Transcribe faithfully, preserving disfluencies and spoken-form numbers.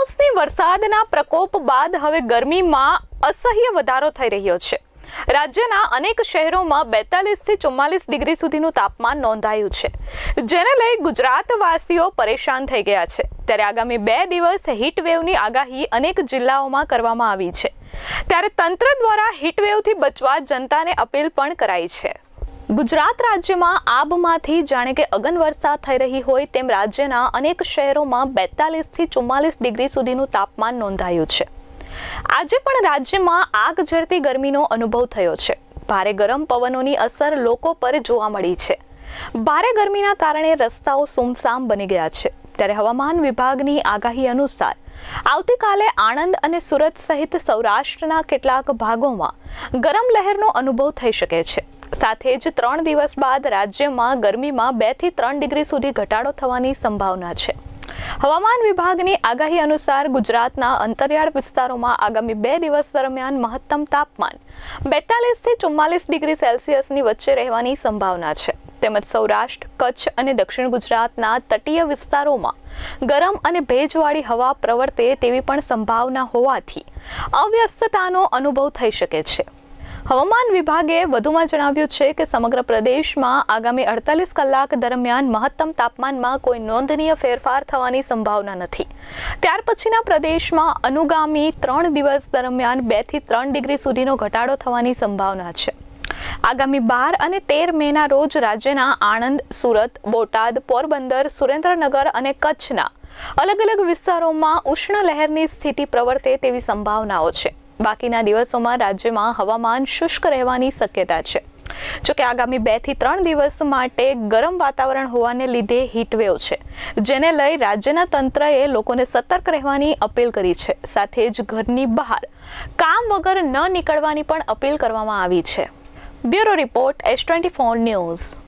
કમોસમી વરસાદના પ્રકોપ બાદ હવે ગરમીમાં અસહ્ય વધારો થઈ રહ્યો છે। રાજ્યના અનેક શહેરોમાં બેતાલીસ થી ચુમ્માલીસ ડિગ્રી સુધીનું તાપમાન નોંધાયું છે, જેને લઈ ગુજરાતવાસીઓ પરેશાન થઈ ગયા છે। ત્યારે આગામી બે દિવસ હીટવેવની આગાહી અનેક જિલ્લાઓમાં કરવામાં આવી છે, ત્યારે તંત્ર દ્વારા હીટવેવથી બચવા જનતાને અપીલ પણ કરાઈ છે। ગુજરાત રાજ્યમાં આભમાંથી જાણે કે અગન વર્ષા થઈ રહી હોય તેમ રાજ્યના અનેક શહેરોમાં બેતાલીસ થી ચુમ્માલીસ ડિગ્રી સુધીનું તાપમાન નોંધાયું છે। આજે પણ રાજ્યમાં આગ ઝરતી ગરમીનો અનુભવ થયો છે। ભારે ગરમ પવનોની અસર લોકો પર જોવા મળી છે। ભારે ગરમીના કારણે રસ્તાઓ સુમસામ બની ગયા છે। ત્યારે હવામાન વિભાગની આગાહી અનુસાર આવતીકાલે આણંદ અને સુરત સહિત સૌરાષ્ટ્રના કેટલાક ભાગોમાં ગરમ લહેરનો અનુભવ થઈ શકે છે। સાથે જ ત્રણ દિવસ બાદ રાજ્યમાં ગરમીમાં બે થી ત્રણ ડિગ્રી સુધી ઘટાડો થવાની સંભાવના છે। હવામાન વિભાગની આગાહી અનુસાર ગુજરાતના અંતરિયાળ વિસ્તારોમાં આગામી બે દિવસ દરમિયાન મહત્તમ તાપમાન બેતાલીસ થી ચુમ્માલીસ ડિગ્રી સેલ્સિયસની વચ્ચે રહેવાની સંભાવના છે। તેમજ સૌરાષ્ટ્ર, કચ્છ અને દક્ષિણ ગુજરાતના તટીય વિસ્તારોમાં ગરમ અને ભેજવાળી હવા પ્રવર્તે તેવી પણ સંભાવના હોવાથી અવ્યસ્તતાનો અનુભવ થઈ શકે છે। હવામાન વિભાગે વધુમાં જણાવ્યું છે કે સમગ્ર પ્રદેશમાં આગામી અડતાલીસ કલાક દરમિયાન મહત્તમ તાપમાનમાં કોઈ નોંધનીય ફેરફાર થવાની સંભાવના નથી। ત્યાર પછીના પ્રદેશમાં અનુગામી ત્રણ દિવસ દરમિયાન બે થી ત્રણ ડિગ્રી સુધીનો ઘટાડો થવાની સંભાવના છે। આગામી બાર અને તેર મેના રોજ રાજ્યના આણંદ, સુરત, બોટાદ, પોરબંદર, સુરેન્દ્રનગર અને કચ્છના અલગ અલગ વિસ્તારોમાં ઉષ્ણ લહેરની સ્થિતિ પ્રવર્તે તેવી સંભાવનાઓ છે। બાકીના દિવસોમાં રાજ્યમાં હવામાન શુષ્ક રહેવાની શક્યતા છે। જોકે આગામી બે થી ત્રણ દિવસ માટે ગરમ વાતાવરણ હોવાને લીધે હીટવેવ છે, જેને લઈ રાજ્યના તંત્રએ લોકોને સતર્ક રહેવાની અપીલ કરી છે। સાથે જ ઘરની બહાર કામ વગર ન નીકળવાની પણ અપીલ કરવામાં આવી છે। Bureau report, S twenty four news.